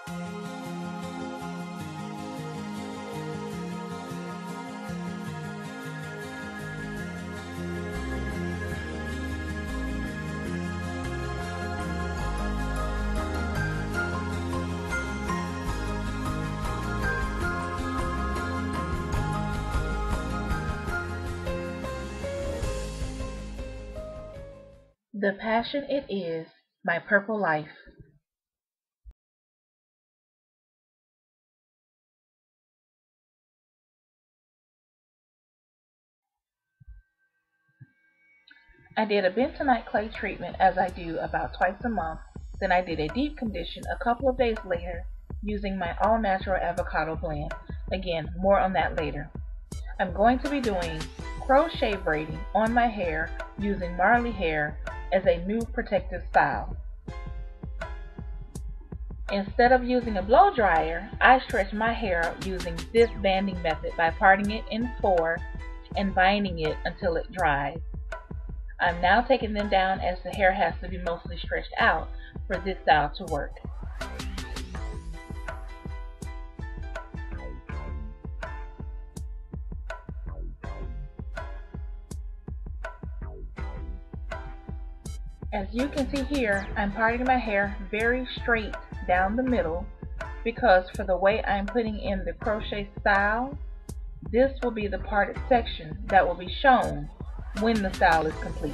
The Passion It Is, My Purple Life. I did a bentonite clay treatment as I do about twice a month. Then I did a deep condition a couple of days later using my all-natural avocado blend. Again, more on that later. I'm going to be doing crochet braiding on my hair using Marley hair as a new protective style. Instead of using a blow dryer, I stretch my hair out using this banding method by parting it in 4 and binding it until it dries. I'm now taking them down as the hair has to be mostly stretched out for this style to work. As you can see here, I'm parting my hair very straight down the middle because for the way I'm putting in the crochet style, this will be the parted section that will be shown when the style is complete.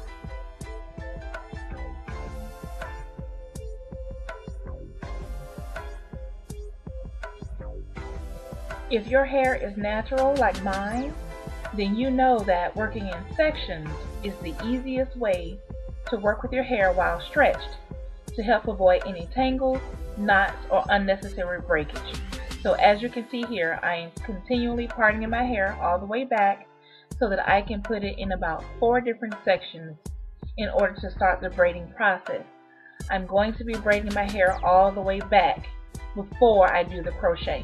If your hair is natural like mine, then you know that working in sections is the easiest way to work with your hair while stretched to help avoid any tangles, knots, or unnecessary breakage. So as you can see here, I am continually parting my hair all the way back so that I can put it in about 4 different sections in order to start the braiding process. I'm going to be braiding my hair all the way back before I do the crochet.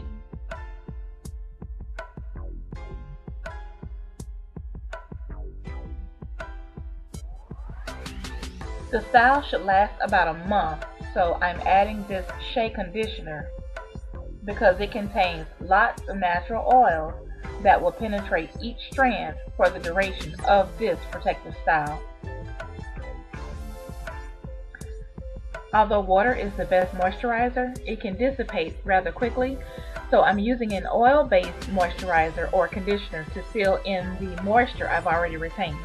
The style should last about a month, so I'm adding this shea conditioner because it contains lots of natural oils that will penetrate each strand for the duration of this protective style. Although water is the best moisturizer, it can dissipate rather quickly, so I'm using an oil-based moisturizer or conditioner to seal in the moisture I've already retained.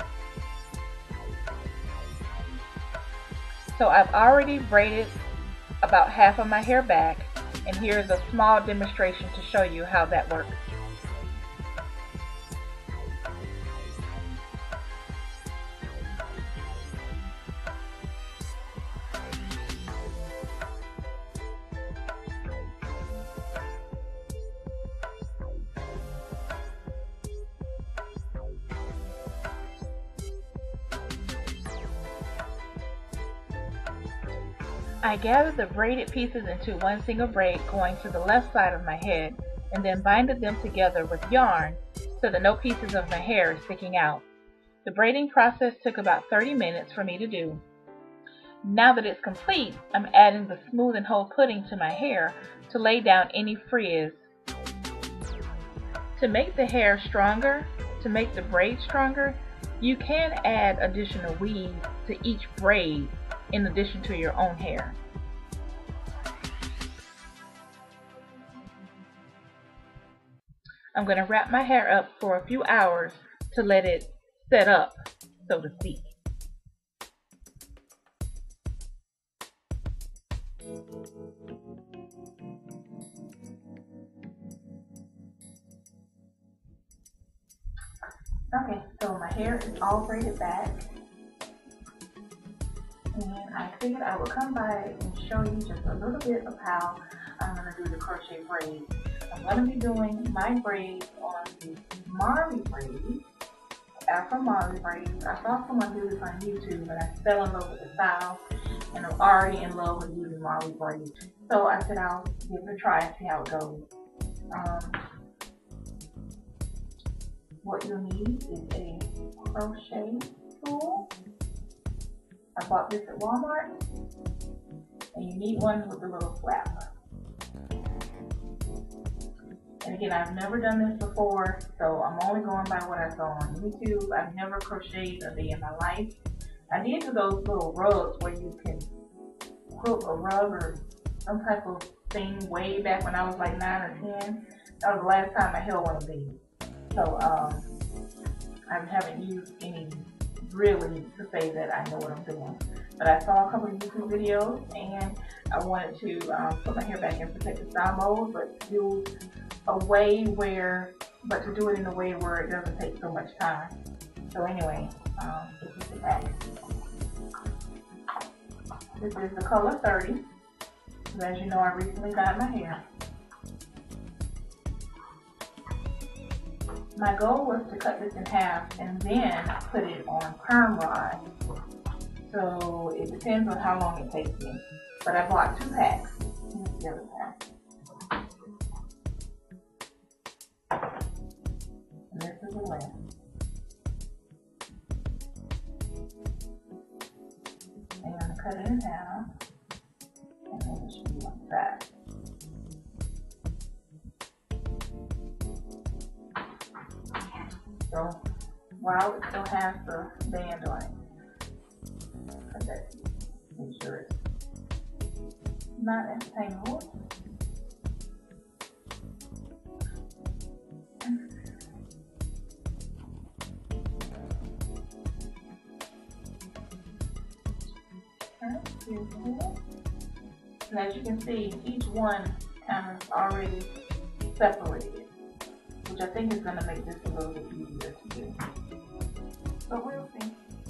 So I've already braided about half of my hair back, and here's a small demonstration to show you how that works. I gathered the braided pieces into one single braid going to the left side of my head and then binded them together with yarn so that no pieces of my hair is sticking out. The braiding process took about 30 minutes for me to do. Now that it's complete, I'm adding the smooth and whole pudding to my hair to lay down any frizz. To make the hair stronger, to make the braid stronger, you can add additional weaves to each braid in addition to your own hair. I'm going to wrap my hair up for a few hours to let it set up, so to speak. Okay, so my hair is all braided back. And I figured I would come by and show you just a little bit of how I'm going to do the crochet braids. I'm going to be doing my braids on the Marley braids, Afro Marley braids. I saw someone do this on YouTube and I fell in love with the style and I'm already in love with using Marley braids. So I said I'll give it a try and see how it goes. What you'll need is a crochet tool. I bought this at Walmart, and you need one with a little flap. And again, I've never done this before, so I'm only going by what I saw on YouTube. I've never crocheted a day in my life. I did do those little rugs where you can hook a rug or some type of thing way back when I was like 9 or 10. That was the last time I held one of these. So I haven't used any really to say that I know what I'm doing. But I saw a couple of YouTube videos and I wanted to put my hair back in protective style mode, but do a way where, but to do it in a way where it doesn't take so much time. So anyway, this is the back. This is the color 30. So as you know, I recently dyed my hair. My goal was to cut this in half and then put it on perm rod. So it depends on how long it takes me. But I bought 2 packs. Here's the other pack. And this is the length. I'm going to cut it in half. And then it should be like that. So while it still has the band on it, cut that piece. Make sure it's not as tangled. And as you can see, each one kind of already separated, which I think is going to make this a little bit easier to do. But we'll see.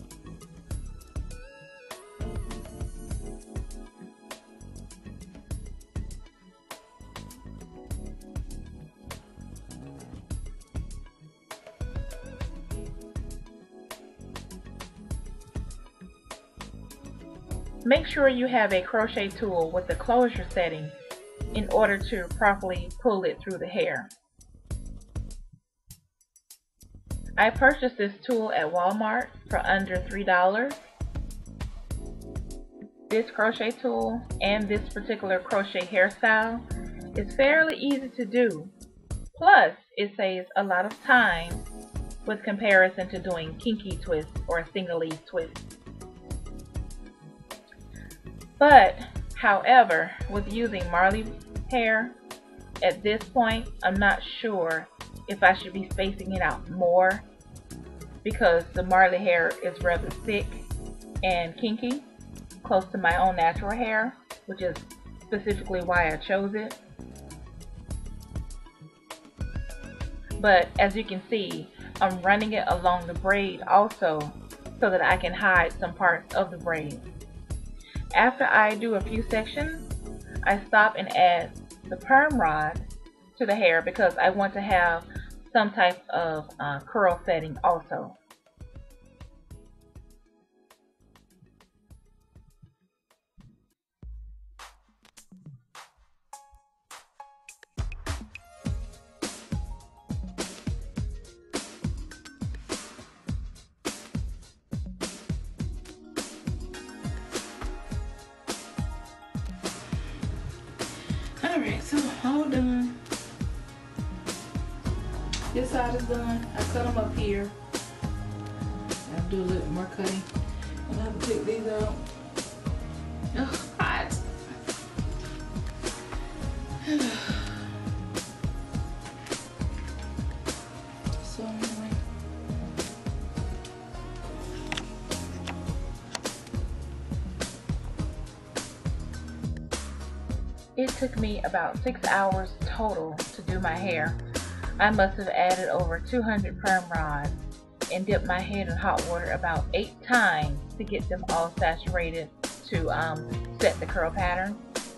Make sure you have a crochet tool with the closure setting in order to properly pull it through the hair. I purchased this tool at Walmart for under $3. This crochet tool and this particular crochet hairstyle is fairly easy to do. Plus, it saves a lot of time with comparison to doing kinky twists or single leaf twists. But, however, with using Marley hair, at this point, I'm not sure if I should be spacing it out more because the Marley hair is rather thick and kinky, close to my own natural hair, which is specifically why I chose it. But as you can see, I'm running it along the braid also so that I can hide some parts of the braid. After I do a few sections, I stop and add the perm rod to the hair because I want to have some type of curl setting also. Alright, so all done. This side is done. I cut them up here. I'll do a little more cutting. And I'll take these out. Oh, hot. So anyway. It took me about 6 hours total to do my hair. I must have added over 200 perm rods and dipped my head in hot water about 8 times to get them all saturated to set the curl pattern.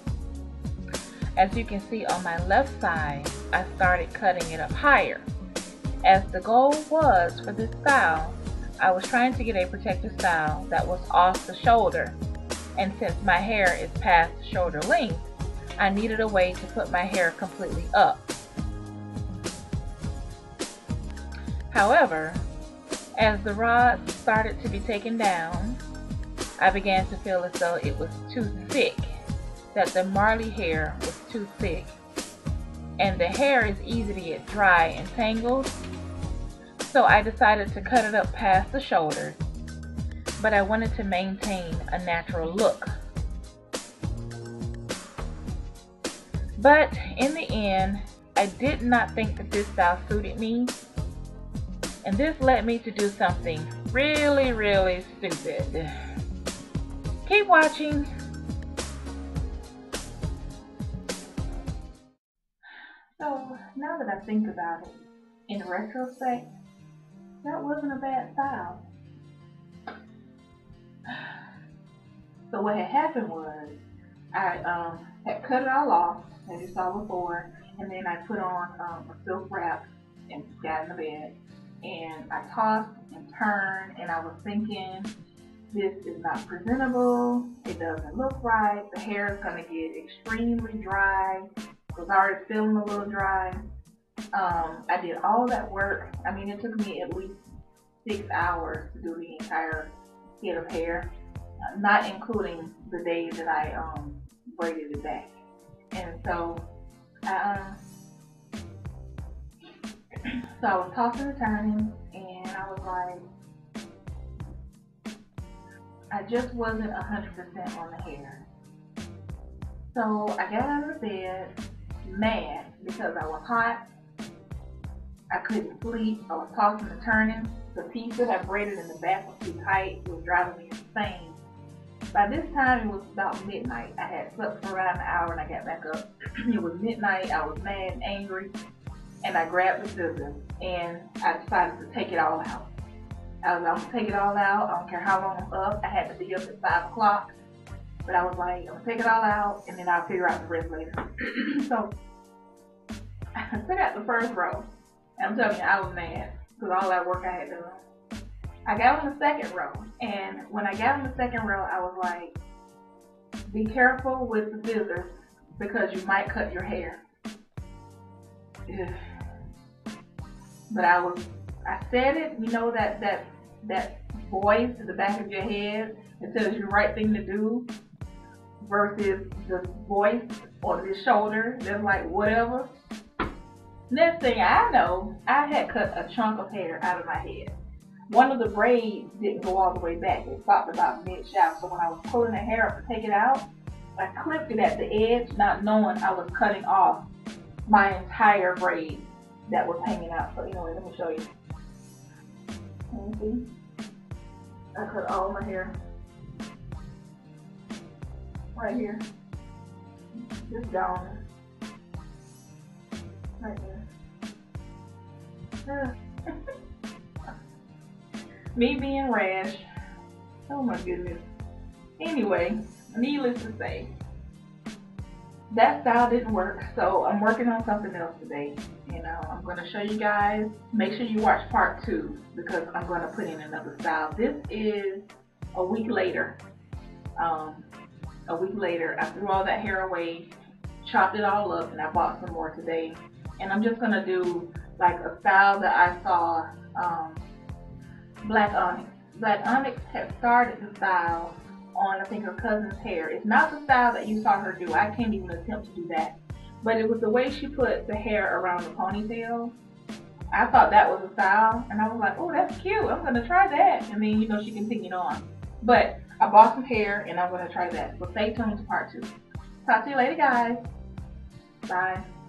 As you can see on my left side, I started cutting it up higher. As the goal was for this style, I was trying to get a protective style that was off the shoulder, and since my hair is past shoulder length, I needed a way to put my hair completely up. However, as the rods started to be taken down, I began to feel as though it was too thick, that the Marley hair was too thick. and the hair is easy to get dry and tangled. So I decided to cut it up past the shoulders, but I wanted to maintain a natural look. But in the end, I did not think that this style suited me, and this led me to do something really, really stupid. Keep watching. So now that I think about it, in retrospect, that wasn't a bad style. So what had happened was, I had cut it all off, as you saw before, and then I put on a silk wrap and got in the bed. And I tossed and turned, and I was thinking, this is not presentable, it doesn't look right, the hair is going to get extremely dry. It was already feeling a little dry. I did all that work. I mean, it took me at least 6 hours to do the entire head of hair, not including the days that I braided it back. And so I was tossing and turning, and I was like, I just wasn't 100% on the hair. So I got out of the bed mad because I was hot. I couldn't sleep. I was tossing and turning. The piece that I braided in the back was too tight. It was driving me insane. By this time, it was about midnight. I had slept for around an hour and I got back up. It was midnight. I was mad and angry. And I grabbed the scissors and I decided to take it all out. I was going to take it all out. I don't care how long I'm up. I had to be up at 5 o'clock. But I was like, I'm going to take it all out and then I'll figure out the rest later. So I took out the first row. And I'm telling you, I was mad because all that work I had done. I got on the second row. And when I got on the second row, I was like, be careful with the scissors because you might cut your hair. Ugh. But I said it, you know, that voice in the back of your head that tells you the right thing to do versus the voice on the shoulder that's like whatever. Next thing I know, I had cut a chunk of hair out of my head. One of the braids didn't go all the way back. It stopped about mid-shaft. So when I was pulling the hair up to take it out, I clipped it at the edge, not knowing I was cutting off my entire braid that was hanging out. So anyway, let me show you. Can you see? I cut all my hair right here. Just gone. Right there. Me being rash. Oh my goodness. Anyway, needless to say, that style didn't work, so I'm working on something else today. You know, I'm going to show you guys. Make sure you watch part 2 because I'm going to put in another style. This is a week later. A week later, I threw all that hair away, chopped it all up, and I bought some more today. And I'm just going to do like a style that I saw Black Onyx. Black Onyx had started the style on, I think, her cousin's hair. It's not the style that you saw her do. I can't even attempt to do that. But it was the way she put the hair around the ponytail. I thought that was a style. And I was like, oh, that's cute. I'm going to try that. And then, you know, she continued on. But I bought some hair and I'm going to try that. So stay tuned to part 2. Talk to you later, guys. Bye.